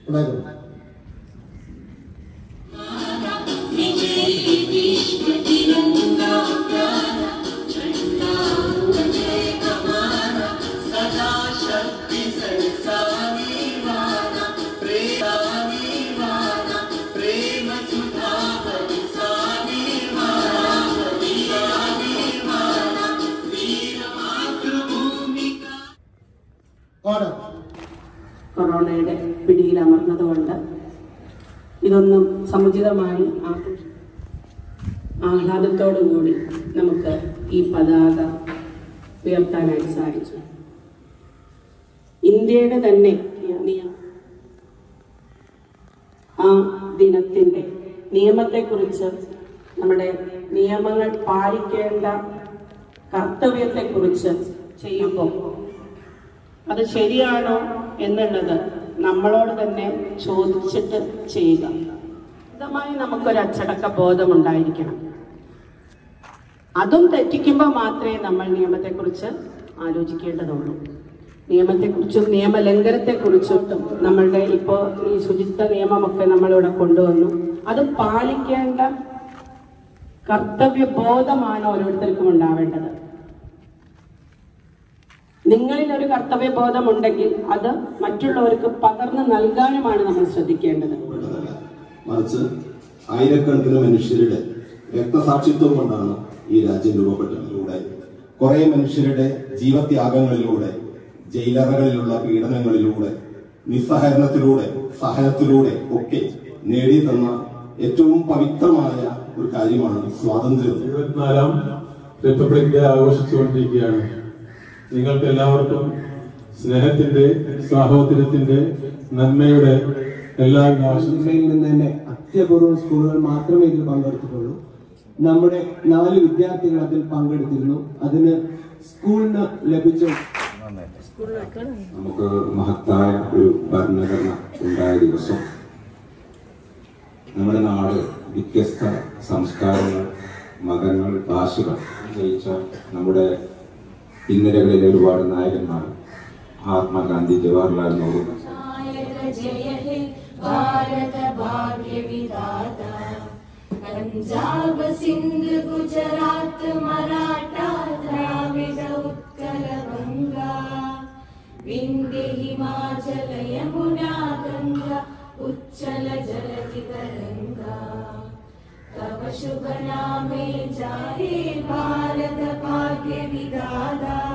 ഉണ്ടായിരുന്നു. കൊറോണയുടെ പിടിയിൽ അമർന്നതുകൊണ്ട് ഇതൊന്നും സമുചിതമായി ആഹ്ലാദത്തോടുകൂടി നമുക്ക് ഈ പതാക ഉയർത്താനായിട്ട് സാധിച്ചു. ഇന്ത്യയുടെ തന്നെ ആ ദിനത്തിൻ്റെ നിയമത്തെക്കുറിച്ച്, നമ്മുടെ നിയമങ്ങൾ പാലിക്കേണ്ട കർത്തവ്യത്തെക്കുറിച്ച് ചെയ്യുമ്പോൾ അത് ശരിയാണോ എന്നുള്ളത് നമ്മളോട് തന്നെ ചോദിച്ചിട്ട് ചെയ്യുക. ഇതുമായി നമുക്കൊരു അച്ചടക്ക ബോധമുണ്ടായിരിക്കണം. അതും തെറ്റിക്കുമ്പോൾ മാത്രമേ നമ്മൾ നിയമത്തെക്കുറിച്ച് ആലോചിക്കേണ്ടതുള്ളൂ. നിയമത്തെക്കുറിച്ചും നിയമലംഘനത്തെക്കുറിച്ചും നമ്മളുടെ ഇപ്പോൾ ഈ ശുചിത്വ നിയമമൊക്കെ നമ്മളിവിടെ കൊണ്ടുവന്നു. അത് പാലിക്കേണ്ട കർത്തവ്യബോധമാണ് ഓരോരുത്തർക്കും ഉണ്ടാവേണ്ടത്. നിങ്ങളിൽ ഒരു കർത്തവ്യബോധം ഉണ്ടെങ്കിൽ അത് മറ്റുള്ളവർക്ക് പകർന്നു നൽകാനുമാണ് നമ്മൾ ശ്രദ്ധിക്കേണ്ടത്. മറിച്ച് ആയിരക്കണക്കിന് മനുഷ്യരുടെ രക്തസാക്ഷിത്വം കൊണ്ടാണ് ഈ രാജ്യം രൂപപ്പെട്ടതിലൂടെ, കുറെ മനുഷ്യരുടെ ജീവത്യാഗങ്ങളിലൂടെ, ജയിലറകളിലുള്ള പീഡനങ്ങളിലൂടെ, നിസ്സഹകരണത്തിലൂടെ, സഹനത്തിലൂടെ ഒക്കെ നേടി തന്ന ഏറ്റവും പവിത്രമായ ഒരു കാര്യമാണ് സ്വാതന്ത്ര്യം. 24ാം റിപ്പബ്ലിക് ഡേ ആഘോഷിച്ചുകൊണ്ടിരിക്കുകയാണ്. നിങ്ങൾക്ക് എല്ലാവർക്കും സ്നേഹത്തിന്റെ, സാഹോദര്യത്തിന്റെ, നന്മയുടെ എല്ലാ ജില്ലയിൽ നിന്ന് തന്നെ അത്യപൂർവം സ്കൂളുകൾ മാത്രമേ ഇതിൽ പങ്കെടുത്തിട്ടുള്ളൂ. നമ്മുടെ 4 വിദ്യാർത്ഥികൾ അതിൽ പങ്കെടുത്തിരുന്നു. അതിന് സ്കൂളിന് ലഭിച്ച നമുക്ക് മഹത്തായ ഒരു ഭരണഘടന ഉണ്ടായ ദിവസം, നമ്മുടെ നാട് വ്യത്യസ്ത സംസ്കാരങ്ങൾ, മതങ്ങൾ, ഭാഷകൾ ജയിച്ച നമ്മുടെ ഇന്നലകളിലെ ഒരുപാട് നായകന്മാർ, മഹാത്മാഗാന്ധി, ജവഹർലാൽ നെഹ്റു, पंजाब सिंध गुजरात मराठा द्राविड उत्कल गंगा विंध्य हिमाचल यमुना गंगा उच्चल जलधि तरंगा तव शुभ नामे जाहे भारत भाग्य विधाता।